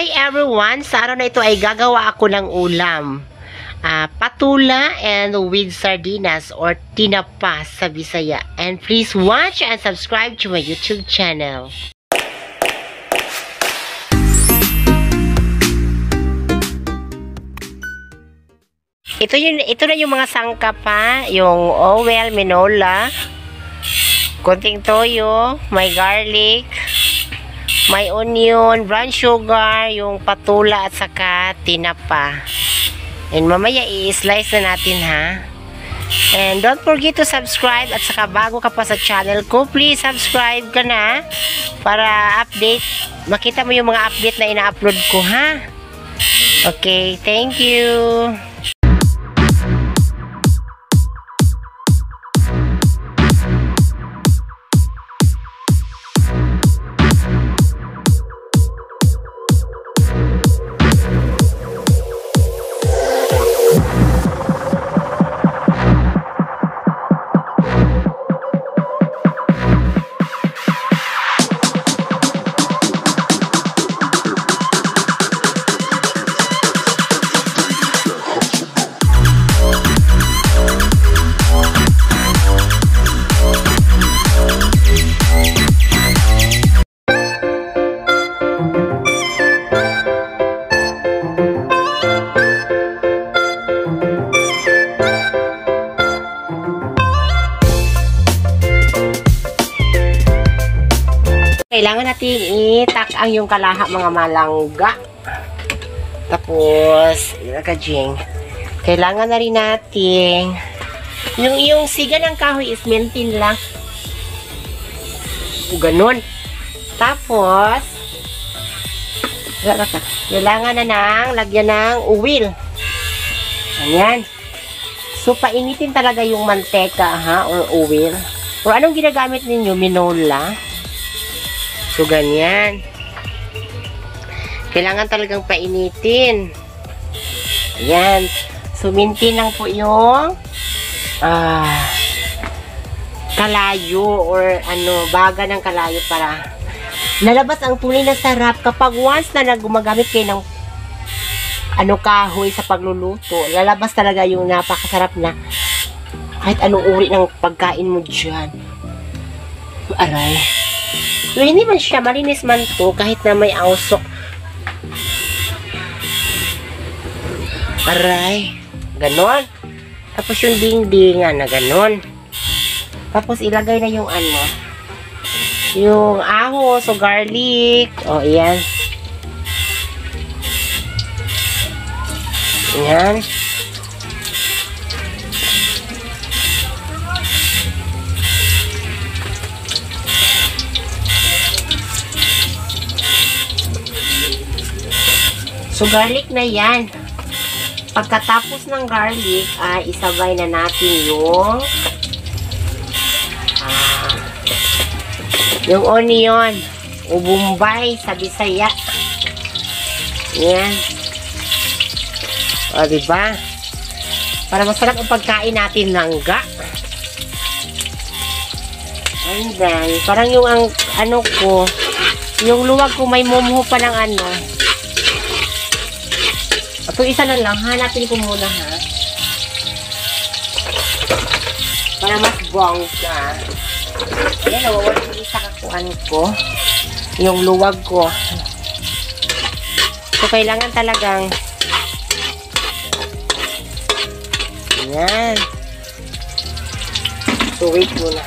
Hi everyone! Sa araw na ito ay gagawa ako ng ulam. Patula and with sardinas or tinapa sa Bisaya. And please watch and subscribe to my YouTube channel. Ito na yung mga sangkap pa. Yung oil, minola, konting toyo, may garlic, may onion, brown sugar, yung patula at saka tinapa. And mamaya i-slice na natin ha. And don't forget to subscribe at saka bago ka pa sa channel ko, please subscribe ka na para update, makita mo yung mga update na ina-upload ko ha. Okay, thank you. Kailangan natin itak-ang yung kalaha mga malangga. Tapos, kajing. Kailangan na rin natin yung siga ng kahoy is maintain lang. Ganun. Tapos, kailangan na nang lagyan ng oil. Ayan. So, painitin talaga yung manteka ha, or oil. Or anong ginagamit ninyo? Minola. So, ganyan. Kailangan talagang painitin. Ayan. So, mintin lang po yung kalayo or baga ng kalayo para lalabas ang tunay na sarap. Kapag once na gumagamit kayo ng kahoy sa pagluluto, lalabas talaga yung napakasarap na kahit anong uri ng pagkain mo dyan. Aray. So, hindi man siya, malinis man to, kahit na may ausok. Aray. Ganon. Tapos yung dingdingan na ganon. Tapos ilagay na yung yung ahos o garlic. O, ayan. Ayan. So, garlic na yan. Pagkatapos ng garlic, isabay na natin yung onion o bumbay sa Bisaya. Yan. O, diba? Para masarap ang pagkain natin langga. And then, parang yung yung luwag ko may mumho pa ng Ito isa na lang, hanapin ko muna ha. Para mas bongga. Ayan, nawawala yung isa kakuan ko. Yung luwag ko. So, kailangan talagang ayan. So, wait muna.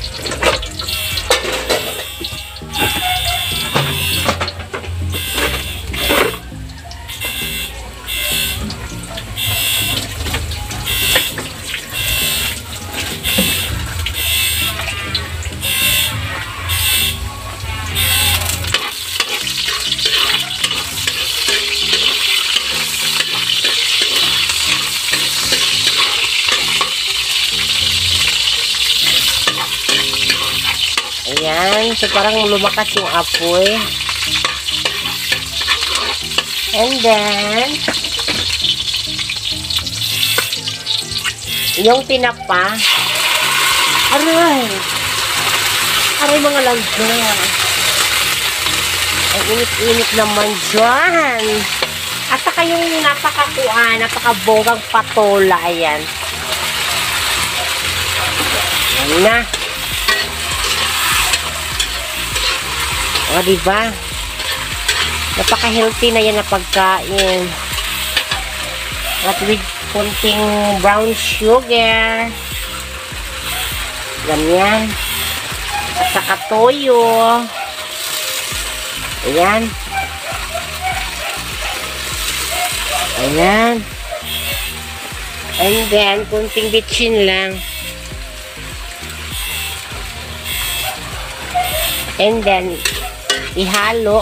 Ayan. So, parang lumakas yung apoy. And then, yung tinapa. Aray! Aray mga langga. Ang init-init naman dyan. At saka yung napakabonggang patola. Ayan. Ayan na. O, diba? Napaka-healthy na yan na pagkain. At with konting brown sugar. Ganyan. At saka toyo. Ayan. Ayan. And then, konting bitchin lang. And then, ihalo.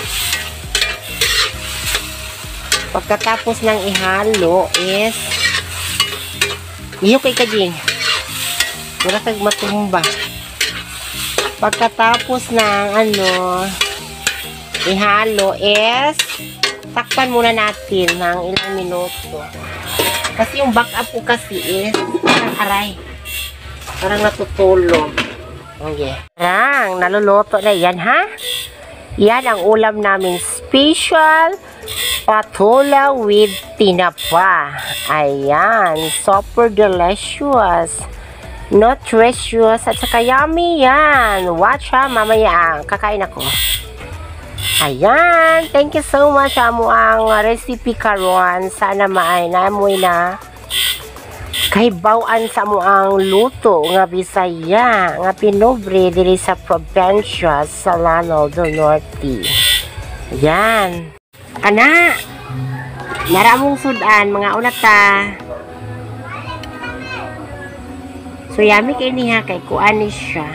Pagkatapos ng ihalo is iyo kay kajing. Wala kag matumba. Pagkatapos ng ihalo is takpan muna natin ng ilang minuto. Kasi yung back up ko kasi is parang aray. Parang natutulog. Okay. Parang naluluto na yan, ha? Yan ang ulam namin. Special patola with tinapa. Ayan. Super delicious. Nutritious. At saka yummy yan. Watch ha, mamaya. Kakain ako. Ayan. Thank you so much amo ang recipe karon. Sana maay namoy na kay bawaan sa mo ang luto nga Bisaya nga pinobre diri sa probinsya sa Lanao del Norte. Yan. Kana. Naramong sudan mga unata. So yummy kay niya kay kuan ni siya.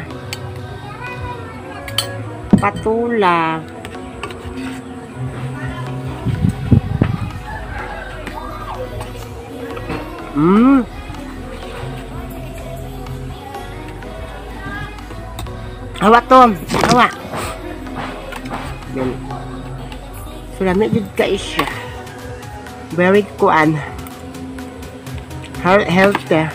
Patula. Awa to, awa. Sulami jud ka isya. Very kuan. Healthy.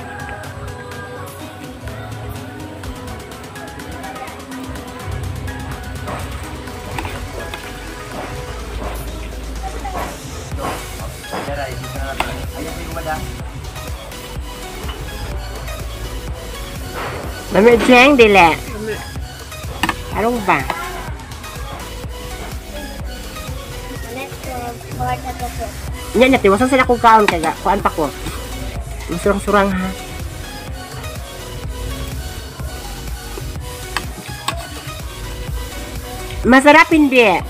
Dami jeng dile. Anong ba? Yan natin, wasan sila kong kaon kaya. Kuan pa ko. Masurang-surang ha. Masarap hindi.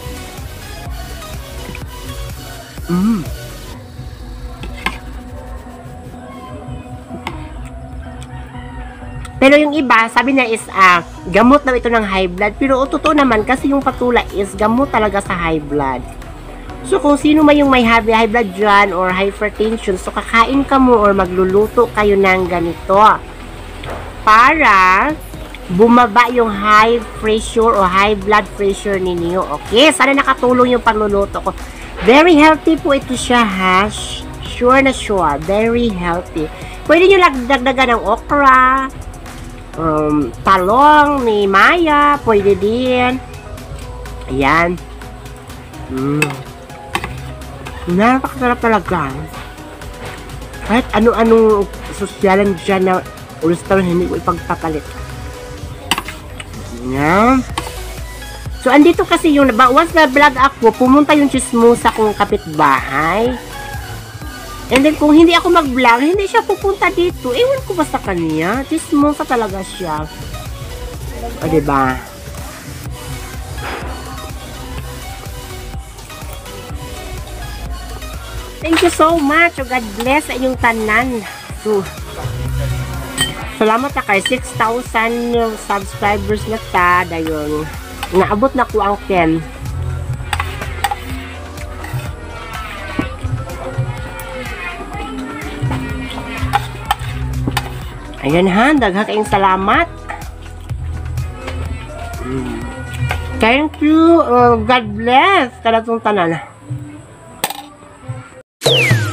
Pero yung iba, sabi na is gamot daw ito ng high blood. Pero totoo naman kasi yung patula is gamot talaga sa high blood. So kung sino man yung may high blood dyan or hypertension, so kakain ka mo or magluluto kayo ng ganito. Para bumaba yung high pressure o high blood pressure ninyo. Okay, sana nakatulong yung pagluluto ko. Very healthy po ito siya ha. Sure na sure. Very healthy. Pwede nyo dagdagan ng okra. Talong ni Maya, pwede din. Ayan. Napakasarap talaga. Kahit ano-anong sosyalan dyan na restaurant hindi ko ipagpapalit. Ayan. So, andito kasi yung, once na vlog ako, pumunta yung chismosa kong kapitbahay. And then, kung hindi ako mag-vlog, hindi siya pupunta dito. Ewan ko ba sa kanya? Chismosa talaga siya. O, diba? Thank you so much. O, God bless sa inyong tanan. So, salamat na kay 6,000 subscribers na ta. Dayon. Naabot na ko ang 10. Ayan ha, dagha kayong salamat. Thank you. God bless. Kada tong tanan.